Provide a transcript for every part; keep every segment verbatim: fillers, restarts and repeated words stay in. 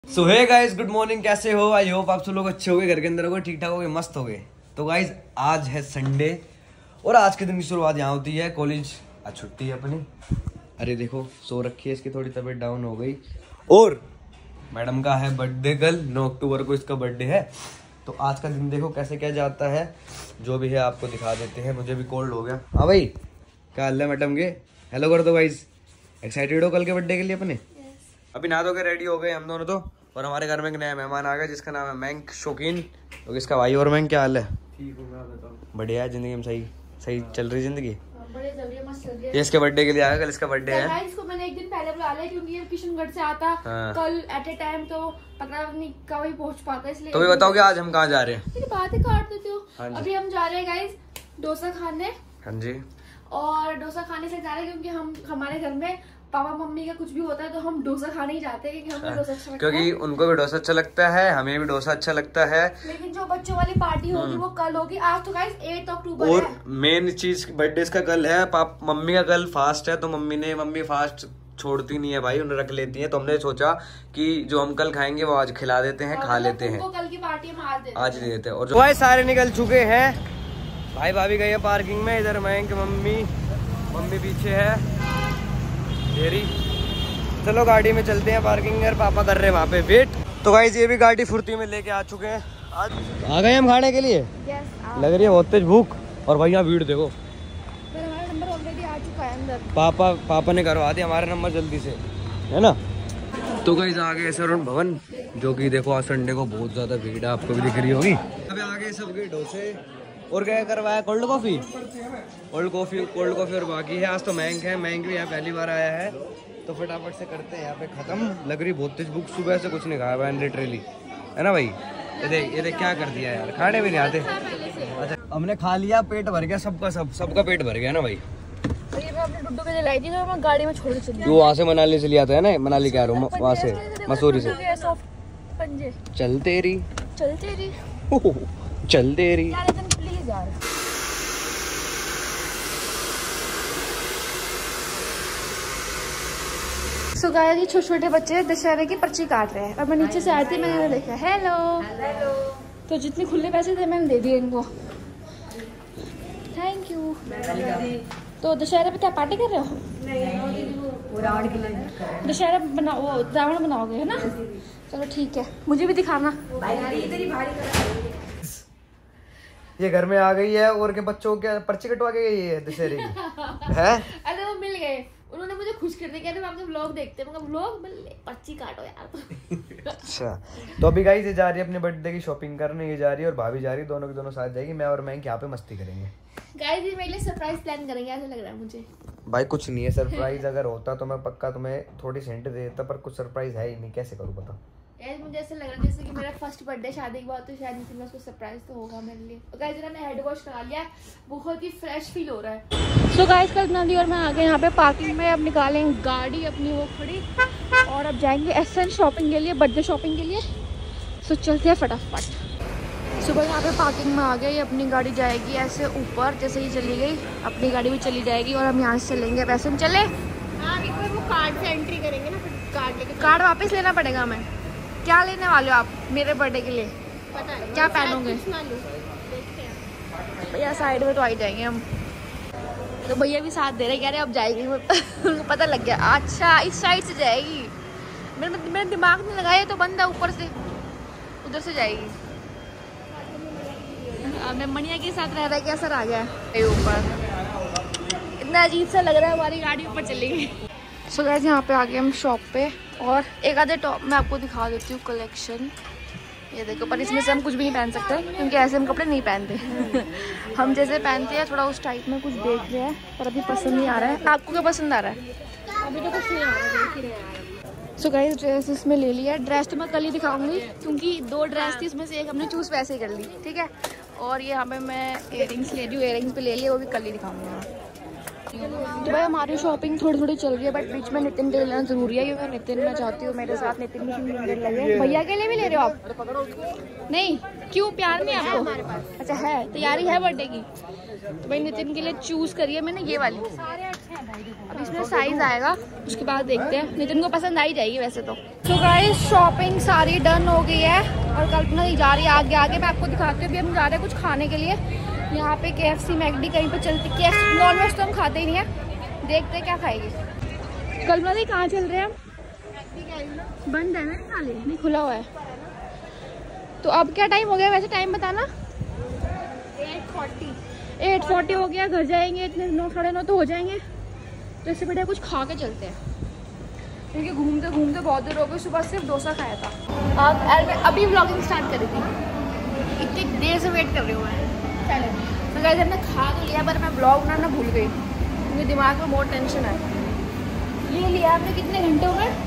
सो hey guys, good morning. कैसे हो? I hope आप सब लोग अच्छे हो गए, घर के अंदर हो गए, ठीक ठाक हो गए, मस्त हो गए। तो गाइस आज है संडे और आज के दिन की शुरुआत यहाँ होती है। कॉलेज आज छुट्टी है अपनी। अरे देखो सो रखी है, इसकी थोड़ी तबीयत डाउन हो गई। और मैडम का है बर्थडे कल, नौ अक्टूबर को इसका बर्थडे है। तो आज का दिन देखो कैसे क्या जाता है, जो भी है आपको दिखा देते हैं। मुझे भी कोल्ड हो गया। हाँ भाई, क्या हाल है मैडम के? हेलो कर दो गाइस। एक्साइटेड हो कल के बर्थडे के लिए अपने? अभी नहा धो के रेडी हो गए हम दोनों तो। और हमारे घर में एक नया मेहमान आ गया जिसका नाम है मैंक शौकीन। तो इसका भाई। और मैंक क्या हाल है? ठीक हूँ, मैं बताऊँ। बढ़िया है, जिंदगी में सही सही चल रही जिंदगी। बढ़िया चल रही है, मस्त चल रही है। ये इसके बर्थडे के लिए आया, कल इसका बर्थडे है। इसको मैंने एक दिन पहले बुला लिया क्योंकि ये किशनगढ़ से आता। हाँ। कल एट ए टाइम तो पता नहीं कब ही पहुंच पाता, इसलिए। तो भी बताओ कि आज हम कहाँ जा रहे हैं? मेरी बात ही काट देते हो। हाँ जी। अभी हम जा रहे हैं गाइस डोसा खाने। हाँ जी। और डोसा खाने से जा रहे हैं क्योंकि हम हमारे घर में पापा मम्मी का कुछ भी होता है तो हम डोसा खाने ही जाते हैं क्योंकि हमें डोसा अच्छा लगता है। क्योंकि उनको भी डोसा अच्छा लगता है, हमें भी डोसा अच्छा लगता है। लेकिन जो बच्चों वाली पार्टी होगी वो कल होगी। आज तो गाइस एट अक्टूबर और है। मेन चीज बर्थडे इसका कल है। पाप मम्मी का कल फास्ट है, तो मम्मी ने मम्मी फास्ट छोड़ती नहीं है भाई, उन्हें रख लेती है। तो हमने सोचा कि जो हम कल खाएंगे वो आज खिला देते हैं, खा लेते हैं। कल की पार्टी हम आज दे आज दे देते हैं। और जो भाई सारे निकल चुके हैं, भाई भाभी गए हैं पार्किंग में। इधर मयंक मम्मी मम्मी पीछे है तेरी। चलो गाड़ी में चलते हैं पार्किंग में, पापा कर रहे हैं वहाँ पे वेट। तो गाइस ये भी गाड़ी फुर्ती में लेके आ चुके हैं। आज आ गए हम खाने के लिए। लग रही है बहुत तेज भूख। और भाई यहाँ भीड़ देखो। हमारा नंबर ऑलरेडी आ चुका है अंदर। पापा पापा ने करवा दिया हमारा नंबर जल्दी से, है ना। तो गाइस आ गए सरुण भवन, जो कि देखो आज संडे को बहुत ज्यादा भीड़ है, आपको भी दिख रही होगी। अभी आ गए सबके डोसे। और क्या करवाया? Cold coffee cold coffee cold coffee और बाकी है। आज तो मैंक है, मैंक भी यहाँ पहली बार आया है। तो फटाफट से करते हैं यहाँ पे खत्म। लग रही बहुत तेज भूख, सुबह से कुछ नहीं खाया मैंने लिटरली, है ना भाई। ये देख ये देख क्या कर दिया यार, खाने भी नहीं आते। अच्छा हमने खा लिया, पेट भर गया सबका, सब सबका पेट भर गया ना भाई। तो ये मैं अपने डुड्डू के लिए लाई थी तो मैं गाड़ी में छोड़ के चली। वो वहाँ से मनाली से लिया था, है ना? मनाली क्या रहा वहाँ से, मसूरी से। पंजे चल तेरी चल तेरी चल तेरी। प्लीज यार। सो गाइस ये छोटे छोटे बच्चे दशहरे की पर्ची काट रहे हैं और मैं नीचे से आई थी, मैंने देखा हेलो हेलो। तो जितने खुले पैसे थे मैंने दे दिए इनको, थैंक यू। तो दशहरे पे क्या पार्टी कर रहे हो? दशहरा बना वो रावण बनाओगे, है ना? चलो ठीक है, मुझे भी दिखाना। ये घर में आ गई है और के बच्चों के पर्ची कटवा के गई है दशहरे की है। अरे वो मिल गए, उन्होंने मुझे खुश कर दिया, कहते हैं आपके व्लॉग देखते हैं। व्लॉग पर्ची काटो यार। अच्छा तो अभी गाइस ये जा रही है अपने बर्थडे की शॉपिंग करने, ये जा रही है और भाभी जा रही है, दोनों के दोनों साथ जाएगी। मैं और मैं यहाँ पे मस्ती करेंगे। गाइस ये मेरे लिए सरप्राइज प्लान करेंगे ऐसा लग रहा है मुझे। भाई कुछ नहीं है सरप्राइज, अगर होता तो मैं पक्का तुम्हें थोड़ी सेंट दे देता, पर कुछ सरप्राइज है ही नहीं, कैसे करूँ बता। यार मुझे ऐसा लग रहा है जैसे कि मेरा फर्स्ट बर्थडे शादी के बाद, तो शायद इसमें उसको सरप्राइज तो होगा मेरे लिए। और गाइस मैंने हेड वॉश करा लिया, बहुत ही फ्रेश फील हो रहा है। सो गाइस कल नंदी और मैं आ गए यहाँ पे पार्किंग में। अब निकालेंगे गाड़ी अपनी वो खड़ी और अब जाएंगे एसन शॉपिंग के लिए, बर्थडे शॉपिंग के लिए। सो चलते हैं फटाफट। सुबह यहाँ पे पार्किंग में आ गए, अपनी गाड़ी जाएगी ऐसे ऊपर, जैसे ही चली गई अपनी गाड़ी भी चली जाएगी और हम यहाँ से चलेंगे। वैसे हम चले वो कार्ड से एंट्री करेंगे ना, फिर कार्ड लेके कार्ड वापस लेना पड़ेगा। हमें क्या लेने वाले हो आप मेरे बर्थडे के लिए? पता है क्या पहनोगे? भैया साइड में तो आ ही जाएंगे हम। तो भैया भी साथ दे रहे, कह रहे अब जाएगी। उनको पता लग गया, अच्छा इस साइड से जाएगी। मेरे मेरा दिमाग नहीं लगाया, तो बंदा ऊपर से उधर से जाएगी। मैं मनिया के साथ रह रहा है, कैसा आ गया ऊपर, इतना अजीब सा लग रहा है। हमारी गाड़ी ऊपर चली गई। सो गाइस यहाँ पे आ गए हम शॉप पे और एक आधे टॉप मैं आपको दिखा देती हूँ कलेक्शन। ये देखो, पर इसमें से हम कुछ भी नहीं पहन सकते क्योंकि ऐसे हम कपड़े नहीं पहनते। हम जैसे पहनते हैं थोड़ा उस टाइप में कुछ देख रहे हैं, पर अभी पसंद नहीं आ रहा है। आपको क्या पसंद आ रहा है? अभी तो कुछ नहीं आ रहा है। सो गाइस ड्रेस इसमें ले लिया। ड्रेस तो मैं कल ही दिखाऊंगी क्योंकि दो ड्रेस थी, उसमें से एक हमने चूज वैसे ही कर ली, ठीक है। और ये यहाँ पे मैं इयररिंग्स ले रही हूँ, इयररिंग्स पे ले लिया, वो भी कल ही दिखाऊंगा। तो भाई हमारी शॉपिंग थोड़ी थोड़ी चल रही है, बट बीच में नितिन के लेना जरूरी है क्योंकि नितिन मैं चाहती हूँ मेरे साथ नितिन की फिंगर लगे। भैया के लिए भी ले रहे हो आप? नहीं क्यों, प्यार नहीं आपको? अच्छा है, तैयारी है बर्थडे की। तो भाई नितिन के लिए चूज करिए मैंने ये वाली। अब इसमें साइज आएगा, उसके बाद देखते हैं। नितिन को पसंद आई जाएगी वैसे तो। सो गाइस शॉपिंग सारी डन हो गई है और कल्पना ही जा रही है आगे आगे। मैं आपको दिखाती हूँ। अभी हम जा रहे हैं कुछ खाने के लिए। यहाँ पे के एफ सी मैकडी कहीं पे चलती। के एफ सी नॉन वेज तो हम खाते ही नहीं है। देखते हैं क्या खाएगी। कल्पना जी कहाँ चल रहे हैं हम? बंद है ना खाली? नहीं खुला हुआ है। तो अब क्या टाइम हो गया वैसे? टाइम बताना। एट फोर्टी एट फोर्टी हो गया। घर जाएंगे इतने नौ साढ़े नौ तो हो जाएंगे। तो इससे बढ़िया कुछ खा के चलते हैं क्योंकि घूमते घूमते बहुत देर हो गई। सुबह सिर्फ डोसा खाया था। अब अभी व्लॉगिंग स्टार्ट करी थी। इतनी देर से वेट कर रही हूँ मैं। चले तो गाइस हमने खा तो लिया पर मैं ब्लॉग बनाना भूल गई क्योंकि दिमाग में बहुत टेंशन है। ये लिया आपने कितने घंटे हो गए?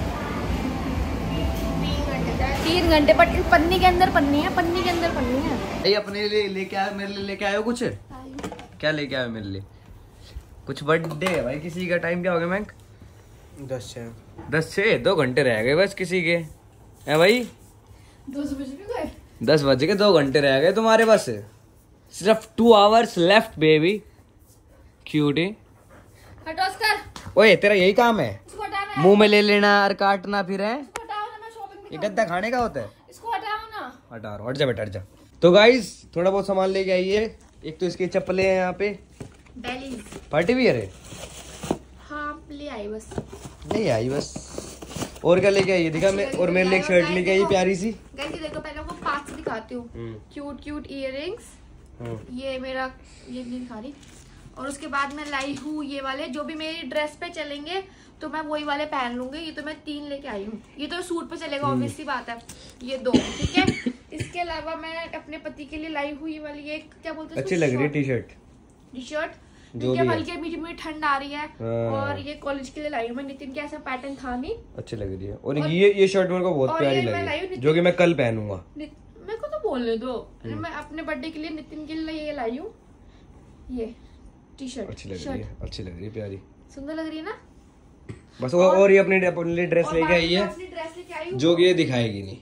तीन घंटे। बट इस पन्नी के अंदर पन्नी है। पन्नी के अंदर पन्नी है। ये अपने लिए लेके आए, मेरे लिए लेके आए हो कुछ? क्या लेके आए मेरे लिए? कुछ बर्थडे है भाई किसी का। टाइम क्या हो गया मैंक? दस छः दस छः दो घंटे रह गए बस किसी के। है भाई? दस बज गए। दस बज के दो घंटे रह गए तुम्हारे बस। सिर्फ two hours left baby. Cutie हटो ऑस्कर। ओए तेरा यही काम है? इसको हटाना है। मुंह में ले लेना और काटना फिर है। इसको हटाओ ना, मैं शॉपिंग भी ये करूँ। गद्दा खाने का होता है? इसको हटाओ ना। हटा रहा हट जा बेटा हट जा। तो गाइस थोड़ा बहुत सामान लेके आइए। एक तो इसकी चप्पलें हैं यहाँ पे। बेलीज। पार्टी वियर है? हाँ ले आई बस। नहीं आई बस। और क्या लेके आई? दिखा मैं। और मेरे लिए एक शर्ट लेके आई प्यारी सी। गाइस ये देखो पहले आपको पास से दिखाती हूँ। Cute cute earrings. ये मेरा ये नहीं दिखा रही। और उसके बाद मैं लाई हूँ ये वाले जो भी मेरी ड्रेस पे चलेंगे तो मैं वही वाले पहन लूंगी। ये तो मैं तीन लेके आई हूँ। ये तो सूट पे चलेगा ऑब्वियस सी बात है। ये दो ठीक है। इसके अलावा मैं अपने पति के लिए लाई हुई ये वाली ये क्या बोलते हैं? अच्छी लग रही है टी शर्ट। टी शर्ट जो भी है। हल्की बीच में ठंड आ रही है। और ये कॉलेज के लिए लाई हूँ मैं। नितिन के ऐसा पैटर्न था नहीं। अच्छी लग रही है। और, और ये ये शर्ट मेरे को बहुत प्यारी लगी जो कि मैं कल पहनूंगा। मेरे को तो बोलने दो। मैं अपने बर्थडे के लिए नितिन के लिए ये लाई हूँ। ये टी शर्ट अच्छी लग रही है। अच्छी लग रही है प्यारी। सुंदर लग रही है ना? बस और, और ये अपनी अपनी ड्रेस लेके आई है अपनी ड्रेस लेके आई हूँ जो कि ये दिखाएगी नहीं,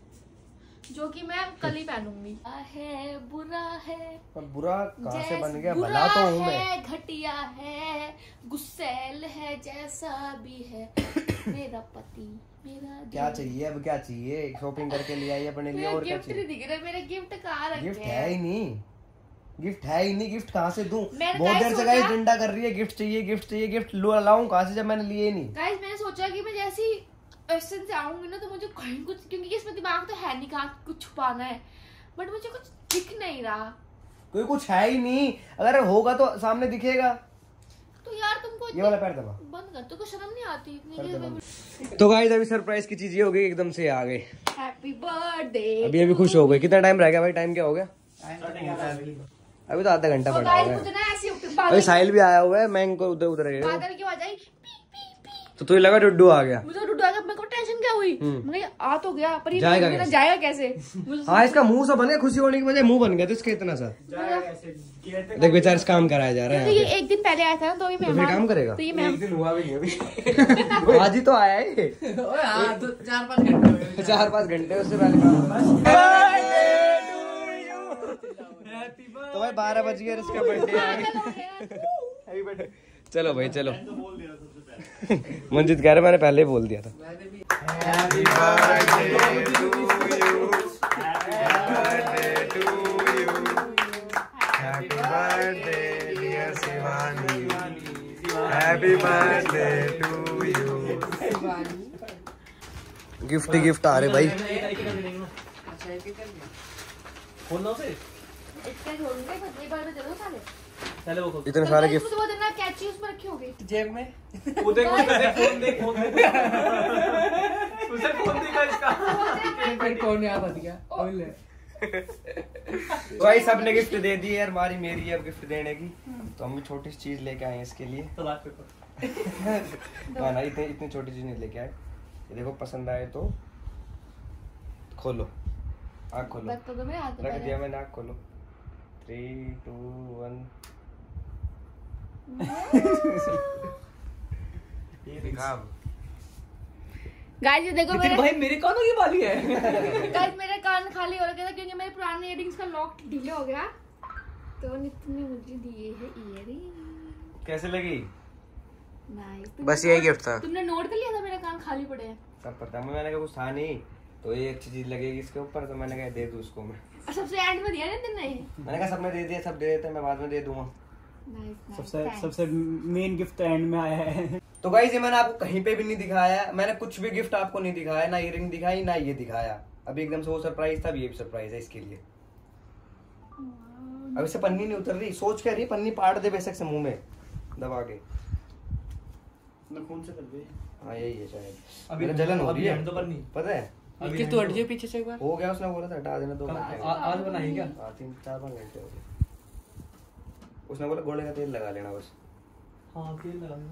जो कि मैं कल ही पहनूंगी। है बुरा है बुरा कहाँ से बन गया? बुरा भला तो हूँ मैं। है, घटिया है, गुस्सैल है, जैसा भी है मेरा पति मेरा क्या चाहिए अब? क्या चाहिए? शॉपिंग करके ले आई अपने लिए। और क्या गिफ्ट नहीं दिख रहा। मेरे गिफ्ट कहाँ रखे? गिफ्ट है ही नहीं। गिफ्ट है ही नहीं। गिफ्ट कहाँ से दूं? मैंने बहुत देर से सोचा- गाइस डंडा कर रही है गिफ्ट चाहिए गिफ्ट चाहिए। गिफ्ट लाऊं कहाँ से जब मैंने लिए ही नहीं? गाइस मैंने सोचा कि मैं जैसी क्वेश्चन से आऊंगी ना तो मुझे कहीं कुछ क्योंकि इसमें दिमाग तो है नहीं कहाँ कुछ छुपाना है। बट मुझे कुछ दिख नहीं रहा। कोई कुछ है ही नहीं। अगर होगा तो सामने दिखेगा। तो यार तुमको ये वाला पैर दबा। बंद कर। तुमको शर्म नहीं आती इतनी? तो गाइस अभी सरप्राइज की चीज ये हो गई एकदम से आ गई। Happy birthday. अभी अभी खुश हो गए। कितना टाइम रह गया भाई? टाइम क्या हो गया? अभी तो आधा घंटा पड़ा हुआ है। अभी साहिल भी आया हुआ है। मैं इनको उधर उधर गए। बादल क्यों आ जाए? तो तुझे लगा डुड्डू आ गया? मुझे डुडू आ गया। मेरे को टेंशन क्या हुई? मैंने आ तो गया पर ये जाएगा मेरा कैसे? जाएगा कैसे? हाँ इसका मुंह सा बन गया। खुशी होने की वजह मुंह बन गया तो इसके इतना सा। देख बेचारा काम कराया जा रहा है। ये एक दिन पहले आया था ना तो ये तो फिर मेहमान काम करेगा। तो ये मेहमान हुआ भी नहीं अभी। आज ही तो आया है। चार पाँच घंटे चार पाँच घंटे उससे पहले काम। तो भाई बारह बज गया इसका बर्थडे। चलो भाई चलो। मंजित कह रहा मैंने पहले ही बोल दिया था। Happy birthday to you. Happy birthday to you. Happy birthday dear Shivani. Happy birthday to you. Gift ही गिफ्ट आ रहे भाई। इतने सारे गिफ्ट कैची उसमें रखी होगी जेब में। वो देख उसे फोन देख फोन देख उसे फोन दिखा इसका। फिर कौन है? आप बता क्या? भाई सबने गिफ्ट दे दी यार। हमारी मेरी है अब गिफ्ट देने की। तो हम भी छोटी सी चीज लेके आए हैं इसके लिए। ना ना इतनी इतनी छोटी चीज नहीं लेके आए। ये देखो पसंद आए तो खोलो। आँख खोलो। तो तो मेरे हाथ में रख दिया मैंने। आँख खोलो। Three two one. ये दिखा। गाइस ये देखो मेरे भाई मेरे कानों की बाली है। गाइस मेरे कान खाली हो रखे थे क्योंकि मेरे पुराने इयररिंग्स का लॉक ढीला हो गया तो नितिन ने मुझे दिए है इयररिंग। कैसे लगी? बस यही गिफ्ट था। तुमने नोट कर लिया था मेरे कान खाली पड़े हैं? सब पता, मैंने कहा कुछ था नहीं तो ये अच्छी चीज लगेगी इसके ऊपर, तो मैंने कहा दे दूं उसको मैं। सबसे एंड में दिया ना तुमने? मैंने कहा सब में दे दिया, सब दे देते, मैं बाद में दे दूंगा। सबसे सबसे मेन गिफ्ट एंड में आया है। तो गाइस ये मैंने आपको कहीं पे भी नहीं दिखाया, मैंने कुछ भी गिफ्ट आपको नहीं दिखाया, ना इयररिंग दिखाई ना ये दिखाया। अभी एकदम से वो सरप्राइज था, अभी ये भी सरप्राइज है इसके लिए। अब इससे पन्नी नहीं उतर रही, सोच क्या रही पन्नी पाड़ दे बेशक से मुंह में दबा के। कौन से कर दे? हाँ यही है शायद, अभी जलन हो रही है तो नहीं पता है। अभी तो हट जाए पीछे से एक बार। हो गया, उसने बोला था हटा देना दो घंटे। आज बनाई क्या? हाँ तीन चार पाँच घंटे हो गए। उसने बोला घोड़े का तेल लगा लेना बस। हाँ तेल लगा लेना।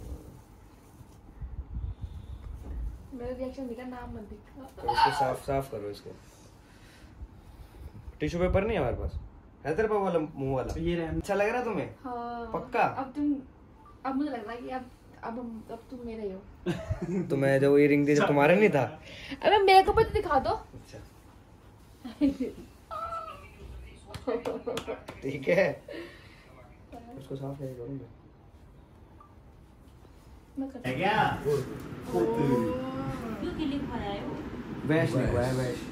मेरा रिएक्शन दिखा, नाम मत दिखा। तो इसको साफ साफ करो इसको। टिश्यू पेपर नहीं है हमारे पास, है तेरे पास वाला मुंह वाला? ये रहा। अच्छा लग रहा है तुम्हें? हाँ। पक्का? अब तुम, अब मुझे लग रहा है कि अब अब हम अब तुम मेरे ही हो। तो मैं जो इयररिंग दी जब तुम्हारे नहीं था। अबे मेरे को भी तो दिखा दो। अच्छा ठीक है, उसको साफ नहीं करूंगा मैं करता है क्या? क्यों किलिंग खाया है वो? वैश नहीं हुआ है, वैश।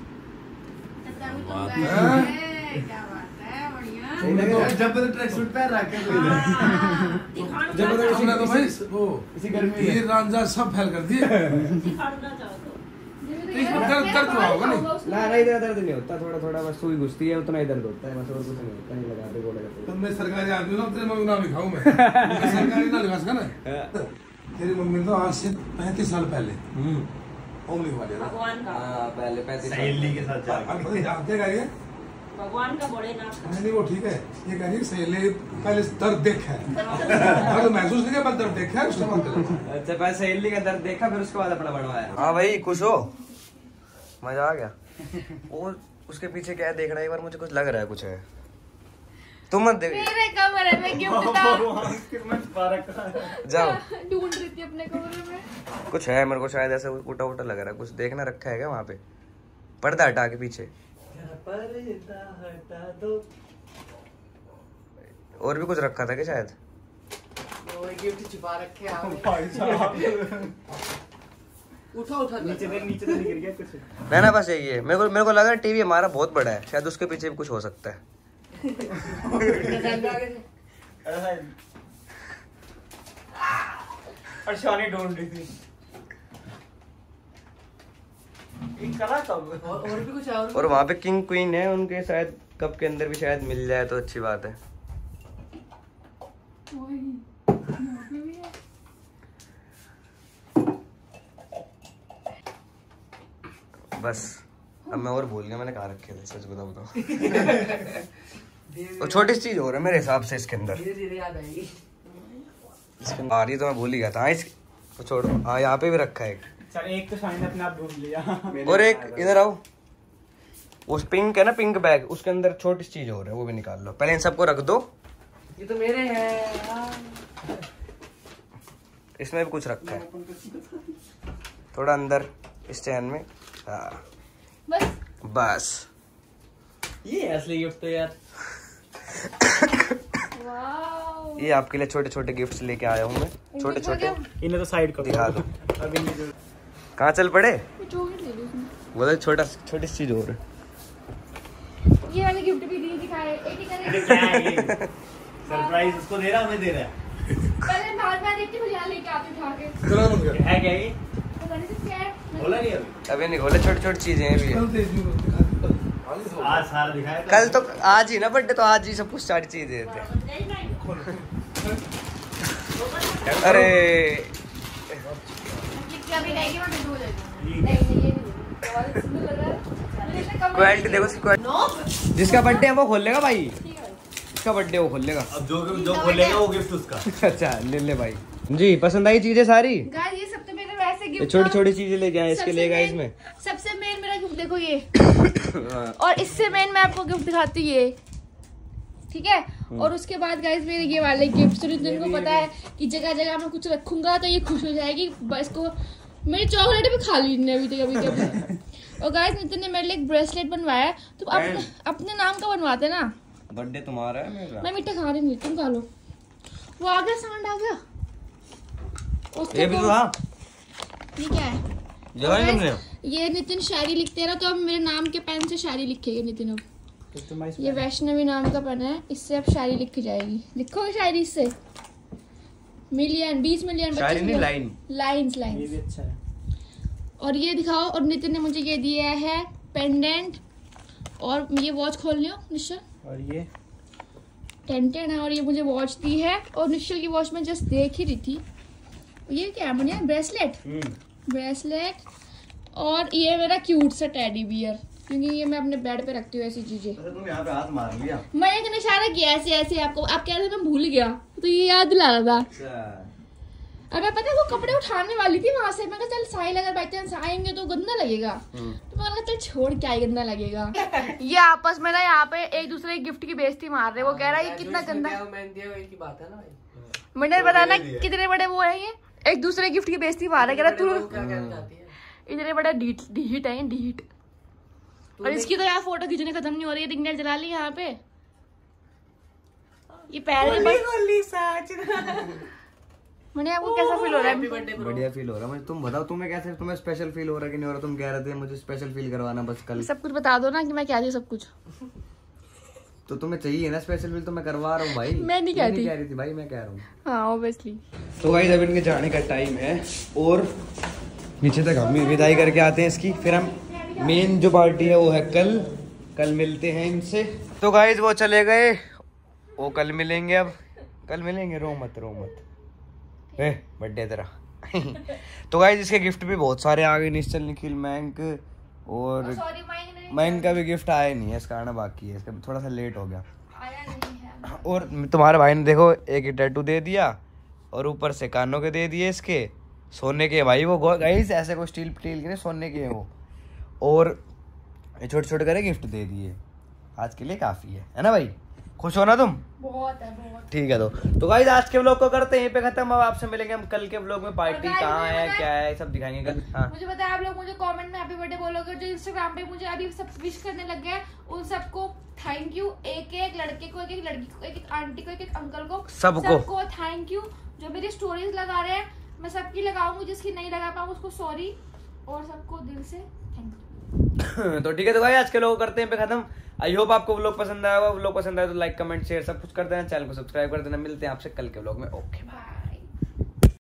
क्या बात है, बढ़िया। जब तो ट्रैक सूट पहन रखे कोई जब तो इसने तो भाई वो इसी गर्मी में ये रांझा सब फैल कर दिए। इसमें दर्द दर्द हुआ होगा नहीं? ना ना इधर दर्द नहीं होता, थोड़ा थोड़ा बस सुई घुसती है उतना ही दर्द होता है, बस और कुछ नहीं होता। नहीं लगाते गोले का। तो मैं सरकारी आदमी हूं, तेरे मम्मी नाम लिखाऊं मैं सरकारी ना लिखा सका ना। तेरी मम्मी तो आज से पैंतीस साल पहले ओम लिखवा दिया भगवान का। हां पहले पैंतीस सहेली के साथ जा अब जानते क्या ये भगवान का बड़े नाम। नहीं नहीं वो ठीक है, ये कह रही है सहेली पहले दर्द देखा है, दर्द महसूस नहीं किया पर दर्द देखा है उसने मानते। अच्छा पहले सहेली का दर्द देखा फिर उसके बाद अपना बनवाया। हाँ भाई खुश हो, मजा आ गया। वो उसके पीछे क्या है देख रहा है, एक बार मुझे कुछ लग रहा है कुछ है। तुम मत देख, मेरे कमरे में गिफ्ट था। जाओ ढूंढ रही थी अपने कमरे में। कुछ है, मेरे को शायद ऐसा उल्टा उल्टा लग रहा है, कुछ देखना रखा है क्या वहाँ पे? पर्दा हटा के पीछे और भी कुछ रखा था क्या शायद? गिफ्ट छुपा रखे हैं उठा उठा नीचे से नीचे से गिर गया कुछ। ना ना बस यही है, मेरे को मेरे को लगा टीवी हमारा बहुत बड़ा है, शायद उसके पीछे भी कुछ हो सकता है। और शानी ढूंढ रही थी करा कब? और, और भी कुछ है? और, और वहाँ पे किंग क्वीन है, उनके शायद कप के अंदर भी शायद मिल जाए तो अच्छी बात है। बस अब मैं और भूल गया मैंने कहाँ रखे थे, सच बताओ तो। और छोटी सी चीज हो रहा है मेरे हिसाब से इसके अंदर, धीरे-धीरे याद आएगी। इसके आ रही तो मैं भूल ही गया था। इस तो छोड़ो, हाँ यहाँ पे भी रखा है एक। चल एक तो शायद अपने आप ढूंढ लिया। और एक इधर आओ, उस पिंक है ना पिंक बैग, उसके अंदर छोटी सी चीज हो रहा है, वो भी निकाल लो। पहले इन सबको रख दो, ये तो मेरे हैं। इसमें भी कुछ रखा है थोड़ा अंदर इस चैन में। हाँ बस बस ये असली गिफ्ट है यार। वाओ, ये आपके लिए छोटे छोटे गिफ्ट्स लेके आया हूँ मैं, छोटे छोटे। इन्हें तो साइड कर दिखा दो। अभी कहाँ चल पड़े? चॉकलेट ले लो उसमें। वो तो छोटा छोटी सी चीज हो रहा है। ये वाले गिफ्ट भी दिए दिखाए, एक ही करे। क्या है ये? सरप्राइज उसको दे रहा हमें दे रहा है। पहले बाहर मैं देखती हूँ, यहाँ लेके आती हूँ उठा के। चलो बंद कर है क्या ये? पता नहीं क्या है। बोला नहीं अभी। अभी नहीं खोले, छोटी छोटी चीजें हैं भी। कल तेज नहीं आज सारा दिखाया कल तो आज ही ना बर्थडे, तो आज ही सब कुछ सारी चीजें देते हैं। अरे अभी नहीं, मैं हो जाएगी। नहीं नहीं ये नहीं, बहुत सुंदर लग रहा है। क्वालिटी देखो उसकी क्वालिटी। जिसका बर्थडे है वो खोल लेगा भाई, जिसका बर्थडे वो खोल लेगा। अब जो जो खोलेगा वो गिफ्ट उसका। अच्छा ले ले भाई जी। पसंद आई चीजें सारी? गाइस ये सब तो मेरे वैसे ये गिफ्ट छोटी छोटी चीजें लेके आए, इसके लिए गाइस में सबसे मेन मेरा गिफ्ट देखो ये। और इससे मेन मैं आपको गिफ्ट दिखाती हूँ ये, ठीक है। और उसके बाद गाइस मेरे ये वाले गिफ्ट, तो जिनको पता है कि जगह जगह मैं कुछ रखूंगा तो ये खुश हो जाएगी। बस को मेरी चॉकलेट भी खा ली ने अभी तक कभी कभी। और गाइस नितिन ने मेरे लिए एक ब्रेसलेट बनवाया है, तो अपने अपने नाम का बनवाते ना। बर्थडे तुम्हारा है मेरा। मैं मीठा खा रही हूँ, तुम खा लो। वो आ गया, सांड आ गया। उसके ये भी तो को- था। ये क्या है? जरा ही तुमने। ये नितिन शायरी लिखते रहा, तो अब मेरे नाम के पेन से शायरी लिखेगा नितिन। अब ये वैष्णवी नाम का पेन है, इससे अब शायरी लिखी जाएगी। लिखोगे शायरी इससे? मिलियन, बीस मिलियन शायरी नहीं, लाइन लाइन्स लाइन्स। अच्छा है। और ये दिखाओ। और नितिन ने मुझे ये दिया है पेंडेंट। और ये वॉच खोल लियो निश्चल। और ये टेंटेन है। और ये मुझे वॉच दी है। और निश्चल की वॉच में जस्ट देख ही रही थी। ये क्या है मुझे? ब्रेसलेट। ब्रेसलेट। और ये मेरा क्यूट सा टेडी बियर, क्योंकि ये मैं अपने बेड पे रखती हूँ ऐसी चीजें। अच्छा तुम यहाँ पे हाथ मार लिया। मैं एक इशारा किया ऐसे ऐसे आपको, आप कह रहे थे मैं भूल गया, तो ये याद दिला रहा था। अच्छा और मैं पता है वो कपड़े उठाने वाली थी वहां से। मैं कहा चल साहिल अगर बाई चांस आएंगे तो गंदा लगेगा। तो मैं कहा चल छोड़, क्या ही गंदा लगेगा। ये आपस में ना यहाँ पे एक दूसरे की गिफ्ट की बेइज्जती मार रहे। वो कह रहा है ये कितना गंदा। मैंने बताना कितने बड़े वो है, ये एक दूसरे गिफ्ट की बेइज्जती मार रहे। कह रहा तू इतने बड़ा ढीठ ढीठ है ढीठ। और इसकी तो यार फोटो खींचने खत्म नहीं हो रही है। रिंगनेट जला ली यहाँ पे। ये पैर मैंने आपको कैसा फील हो रहा है? बढ़िया फील हो रहा है मुझे। तुम बताओ तुम्हें कैसे, तुम्हें स्पेशल फील हो रहा है कि नहीं हो रहा? तुम कह रहे थे मुझे स्पेशल फील करवाना बस कल। सब कुछ बता दो ना कि मैं क्या थी सब कुछ। तो तुम्हें चाहिए ना स्पेशल फील, तो मैं करवा रहा हूँ भाई। मैं नहीं कहती। कह रही थी भाई, मैं कह रहा हूँ। हाँ ऑब्वियसली। तो गाइस अब इनके जाने का टाइम है और नीचे तक हम विदाई करके आते हैं इसकी। फिर हम मेन जो पार्टी है वो है कल। कल मिलते हैं इनसे। तो गाइस वो चले गए, वो कल मिलेंगे। अब कल मिलेंगे। रो मत रो मत, ए बर्थडे तेरा। तो गाइस इसके गिफ्ट भी बहुत सारे आ गए। निश्चल, निखिल, मयंक और मयंक का भी गिफ्ट आया नहीं है, इसका आना बाकी है। इसका थोड़ा सा लेट हो गया। और तुम्हारे भाई ने देखो एक टैटू दे दिया और ऊपर से कानों के दे दिए इसके, सोने के। भाई वो गाइस ऐसे को स्टील स्टील के नहीं, सोने के हैं वो। और छोटे छोटे करे गिफ्ट दे दिए। आज के लिए काफी है, है ना भाई? खुश हो ना तुम? बहुत है बहुत। ठीक है। तो तो गाइस आज के व्लॉग को करते हैं यहीं पे खत्म। अब आपसे मिलेंगे हम कल के व्लॉग में। पार्टी कहाँ है, क्या है, सब दिखाएंगे कल। हाँ मुझे पता है आप लोग मुझे कमेंट में हैप्पी बर्थडे बोलोगे। जो इंस्टाग्राम पे मुझे अभी सब विश करने लग गए उन सबको थैंक यू। एक एक लड़के को, एक एक लड़की को, एक एक आंटी को, एक एक अंकल को, सबको सबको थैंक यू। जो मेरी स्टोरीज लगा रहे हैं मैं सबकी लगाऊंगी, जिसकी नहीं लगा पाऊँ उसको सॉरी। और सबको दिल से थैंक यू। तो ठीक है। तो भाई आज के लोग करते हैं पे खत्म। आई होप आपको व्लॉग पसंद आया होगा। व्लॉग पसंद आया तो लाइक कमेंट शेयर सब कुछ कर देना। चैनल को सब्सक्राइब कर देना। मिलते हैं आपसे कल के व्लॉग में। ओके।